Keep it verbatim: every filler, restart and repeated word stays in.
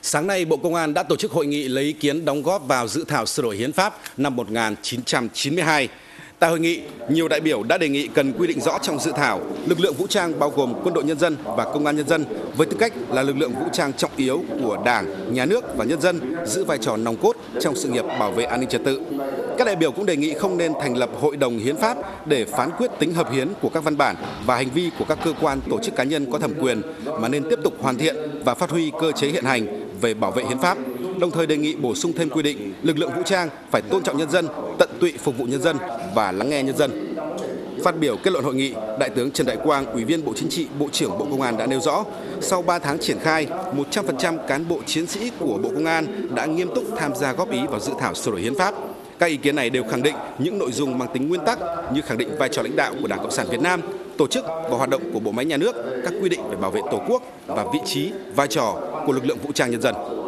Sáng nay, Bộ Công an đã tổ chức hội nghị lấy ý kiến đóng góp vào dự thảo sửa đổi hiến pháp năm một nghìn chín trăm chín mươi hai. Tại hội nghị, nhiều đại biểu đã đề nghị cần quy định rõ trong dự thảo lực lượng vũ trang bao gồm quân đội nhân dân và công an nhân dân với tư cách là lực lượng vũ trang trọng yếu của Đảng, Nhà nước và nhân dân, giữ vai trò nòng cốt trong sự nghiệp bảo vệ an ninh trật tự. Các đại biểu cũng đề nghị không nên thành lập hội đồng hiến pháp để phán quyết tính hợp hiến của các văn bản và hành vi của các cơ quan, tổ chức cá nhân có thẩm quyền, mà nên tiếp tục hoàn thiện và phát huy cơ chế hiện hành về bảo vệ hiến pháp. Đồng thời đề nghị bổ sung thêm quy định lực lượng vũ trang phải tôn trọng nhân dân, tận tụy phục vụ nhân dân và lắng nghe nhân dân. Phát biểu kết luận hội nghị, Đại tướng Trần Đại Quang, Ủy viên Bộ Chính trị, Bộ trưởng Bộ Công an đã nêu rõ, sau ba tháng triển khai, một trăm phần trăm cán bộ chiến sĩ của Bộ Công an đã nghiêm túc tham gia góp ý vào dự thảo sửa đổi hiến pháp. Các ý kiến này đều khẳng định những nội dung mang tính nguyên tắc như khẳng định vai trò lãnh đạo của Đảng Cộng sản Việt Nam, tổ chức và hoạt động của bộ máy nhà nước, các quy định về bảo vệ Tổ quốc và vị trí, vai trò của lực lượng vũ trang nhân dân.